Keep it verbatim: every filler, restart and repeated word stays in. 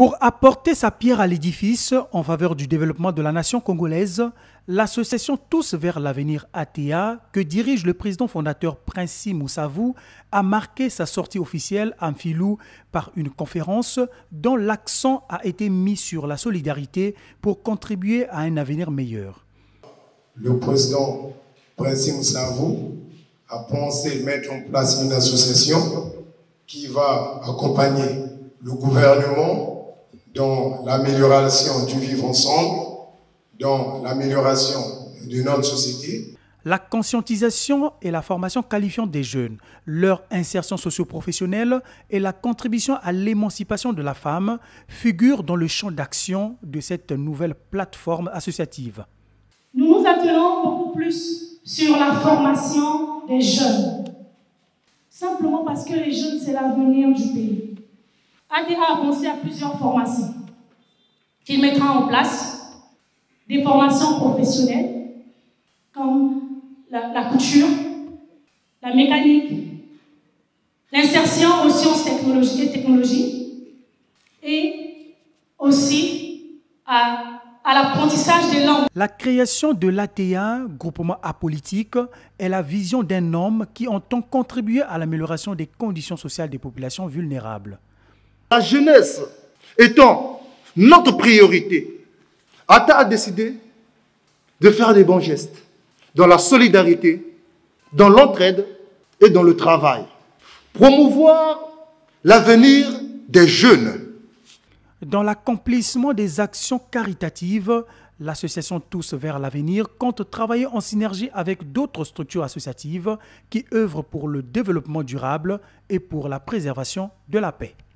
Pour apporter sa pierre à l'édifice en faveur du développement de la nation congolaise, l'association Tous vers l'avenir A T A, que dirige le président fondateur Prince Moussavou, a marqué sa sortie officielle à Mfilou par une conférence dont l'accent a été mis sur la solidarité pour contribuer à un avenir meilleur. Le président Prince Moussavou a pensé mettre en place une association qui va accompagner le gouvernement dans l'amélioration du vivre ensemble, dans l'amélioration de notre société. La conscientisation et la formation qualifiante des jeunes, leur insertion socio-professionnelle et la contribution à l'émancipation de la femme figurent dans le champ d'action de cette nouvelle plateforme associative. Nous nous attelons beaucoup plus sur la formation des jeunes, simplement parce que les jeunes, c'est l'avenir du pays. A T A a pensé à plusieurs formations qu'il mettra en place, des formations professionnelles comme la, la couture, la mécanique, l'insertion aux sciences technologiques et technologies, et aussi à, à l'apprentissage des langues. La création de l'A T A, groupement apolitique, est la vision d'un homme qui entend contribuer à l'amélioration des conditions sociales des populations vulnérables. La jeunesse étant notre priorité, A T A a décidé de faire des bons gestes dans la solidarité, dans l'entraide et dans le travail. Promouvoir l'avenir des jeunes. Dans l'accomplissement des actions caritatives, l'association Tous vers l'avenir compte travailler en synergie avec d'autres structures associatives qui œuvrent pour le développement durable et pour la préservation de la paix.